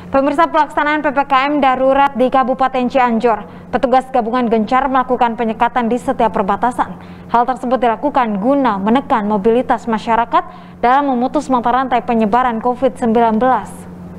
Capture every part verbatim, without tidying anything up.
Pemirsa, pelaksanaan P P K M darurat di Kabupaten Cianjur, petugas gabungan gencar melakukan penyekatan di setiap perbatasan. Hal tersebut dilakukan guna menekan mobilitas masyarakat dalam memutus mata rantai penyebaran COVID sembilan belas.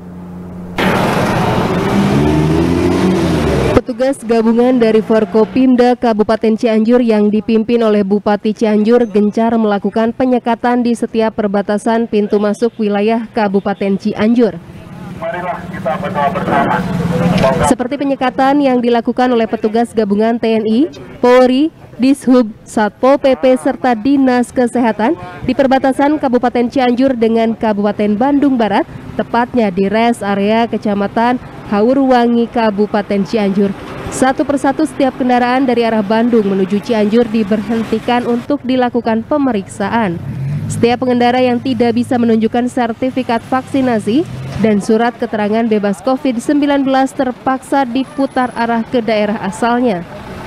Petugas gabungan dari Forkopimda Kabupaten Cianjur yang dipimpin oleh Bupati Cianjur gencar melakukan penyekatan di setiap perbatasan pintu masuk wilayah Kabupaten Cianjur. Marilah kita berdoa bersama. Seperti penyekatan yang dilakukan oleh petugas gabungan T N I, Polri, Dishub, Satpol P P serta Dinas Kesehatan di perbatasan Kabupaten Cianjur dengan Kabupaten Bandung Barat, tepatnya di res area Kecamatan Haurwangi, Kabupaten Cianjur. Satu persatu setiap kendaraan dari arah Bandung menuju Cianjur diberhentikan untuk dilakukan pemeriksaan. Setiap pengendara yang tidak bisa menunjukkan sertifikat vaksinasi dan surat keterangan bebas COVID sembilan belas terpaksa diputar arah ke daerah asalnya.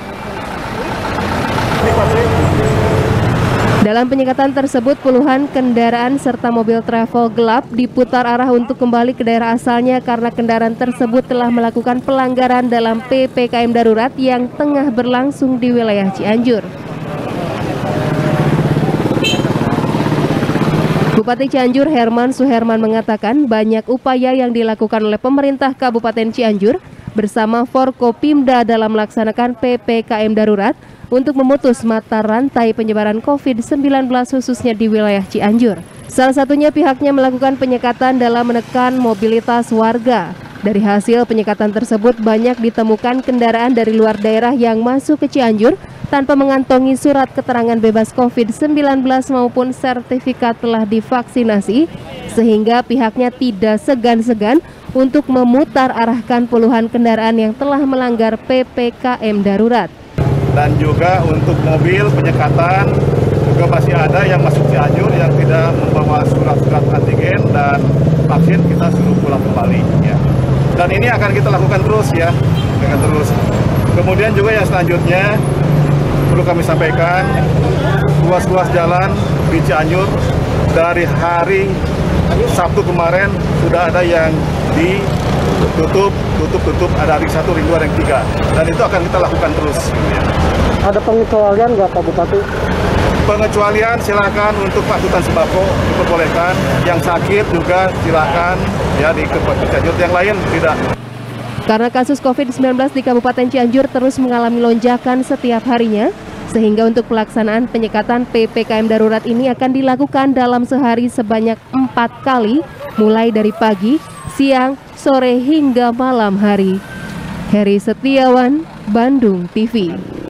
Dalam penyekatan tersebut, puluhan kendaraan serta mobil travel gelap diputar arah untuk kembali ke daerah asalnya karena kendaraan tersebut telah melakukan pelanggaran dalam P P K M darurat yang tengah berlangsung di wilayah Cianjur. Bupati Cianjur Herman Suherman mengatakan banyak upaya yang dilakukan oleh pemerintah Kabupaten Cianjur bersama Forkopimda dalam melaksanakan P P K M darurat untuk memutus mata rantai penyebaran COVID sembilan belas khususnya di wilayah Cianjur. Salah satunya pihaknya melakukan penyekatan dalam menekan mobilitas warga. Dari hasil penyekatan tersebut banyak ditemukan kendaraan dari luar daerah yang masuk ke Cianjur tanpa mengantongi surat keterangan bebas COVID sembilan belas maupun sertifikat telah divaksinasi, sehingga pihaknya tidak segan-segan untuk memutar arahkan puluhan kendaraan yang telah melanggar P P K M darurat. Dan juga untuk mobil penyekatan juga masih ada yang masuk Cianjur yang tidak membawa surat-surat antigen dan vaksin, kita suruh pulang kembali ya. Dan ini akan kita lakukan terus ya, dengan terus. Kemudian juga yang selanjutnya perlu kami sampaikan, ruas-ruas jalan di Cianjur dari hari Sabtu kemarin sudah ada yang ditutup, tutup-tutup, ada ring satu, ring dua, ring tiga, dan itu akan kita lakukan terus. Ya. Ada pengecualian nggak Pak Bupati? Pengecualian silakan untuk angkutan sembako diperbolehkan, yang sakit juga silakan ya di Kabupaten Cianjur, yang lain tidak. Karena kasus COVID sembilan belas di Kabupaten Cianjur terus mengalami lonjakan setiap harinya, sehingga untuk pelaksanaan penyekatan P P K M darurat ini akan dilakukan dalam sehari sebanyak empat kali, mulai dari pagi, siang, sore hingga malam hari. Heri Setiawan, Bandung T V.